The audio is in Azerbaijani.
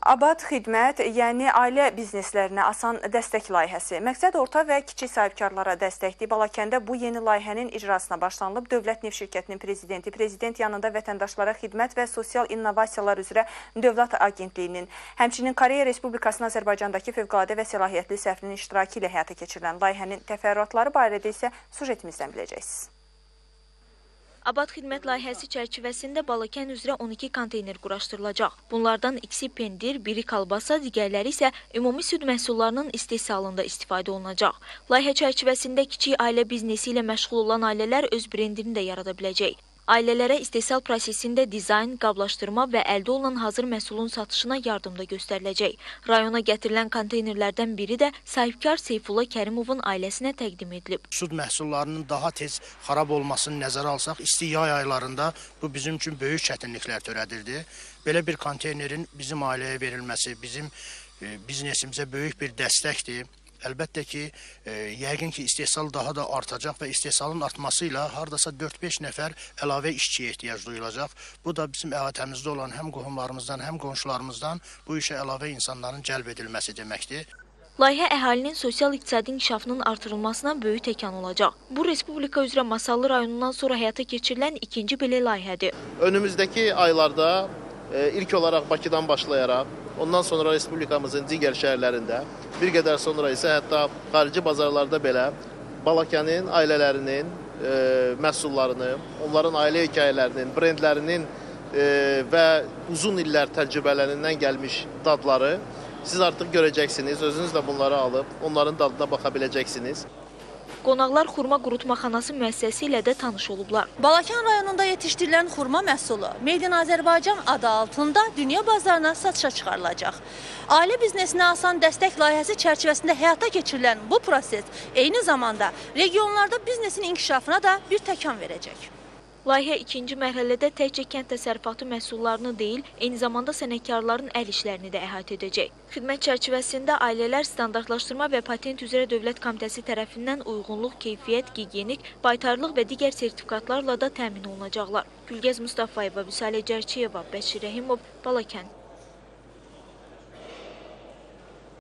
Abad xidmət, yəni ailə bizneslərinə asan dəstək layihəsi. Məqsəd orta və kiçik sahibkarlara dəstəkdir. Balakəndə bu yeni layihənin icrasına başlanılıb. Dövlət Neft Şirkətinin prezidenti, prezident yanında vətəndaşlara xidmət və sosial innovasiyalar üzrə Dövlət Agentliyinin, həmçinin Koreya Respublikasının Azərbaycandakı fövqəladə və səlahiyyətli səfirinin iştirakı ilə həyata keçirilən layihənin təfərrüatları barədə isə sujetimizdən biləcəksiniz. Abad xidmət layihəsi çərçivəsində Balakən üzrə 12 konteyner quraşdırılacaq. Bunlardan ikisi pendir, biri kalbasa, digərləri isə ümumi süd məhsullarının istehsalında istifadə olunacaq. Layihə çərçivəsində kiçik ailə biznesi ilə məşğul olan ailələr öz brendini də yarada biləcək. Ailələrə istehsal prosesində dizayn, qablaşdırma və əldə olunan hazır məhsulun satışına yardımda göstəriləcək. Rayona gətirilən konteynerlərdən biri də sahibkar Seyfullah Kərimovun ailəsinə təqdim edilib. Süd məhsullarının daha tez xarab olmasını nəzərə alsaq, isti yay aylarında bu bizim üçün böyük çətinliklər törədirdi. Belə bir konteynerin bizim ailəyə verilməsi, bizim biznesimizə böyük bir dəstəkdir. Əlbəttə ki, yəqin ki, istehsal daha da artacaq və istehsalın artmasıyla hardasa 4-5 nəfər əlavə işçiyə ehtiyac duyulacaq. Bu da bizim əhatəmizdə olan həm qohumlarımızdan, həm qonşularımızdan bu işə əlavə insanların cəlb edilməsi deməkdir. Layihə əhalinin sosial-iqtisadi inkişafının artırılmasına böyük təkan olacaq. Bu, Respublika üzrə Masallı rayonundan sonra həyata keçirilən ikinci belə layihədir. Önümüzdəki aylarda ilk olaraq Bakıdan başlayaraq, ondan sonra Respublikamızın digər şəhərlərində, bir qədər sonra isə hətta xarici bazarlarda belə Balakənin ailələrinin məhsullarını, onların ailə hekayələrinin, brendlərinin və uzun illər təcrübələrindən gəlmiş dadları siz artıq görəcəksiniz, özünüz də bunları alıb onların dadına baxa biləcəksiniz. Qonaqlar xurma qurutmaxanası müəssisəsi ilə də tanış olublar. Balakən rayonunda yetişdirilən xurma məhsulu Made in Azərbaycan adı altında dünya bazarına satışa çıxarılacaq. Ailə biznesinə asan dəstək layihəsi çərçivəsində həyata keçirilən bu proses eyni zamanda regionlarda biznesin inkişafına da bir təkan verəcək. Layihə ikinci mərhələdə təkcə kənd təsərrüfatı məhsullarını deyil, eyni zamanda sənətkarların əl işlərini də əhatə edəcək. Xidmət çərçivəsində ailələr standartlaşdırma və patent üzrə Dövlət Komitəsi tərəfindən uyğunluq, keyfiyyət, gigiyenik, baytarlıq və digər sertifikatlarla da təmin olunacaqlar. Gülgəz Mustafayeva, Vüsalə Cərçiyeva, Bəşir Rəhimov, Balakən.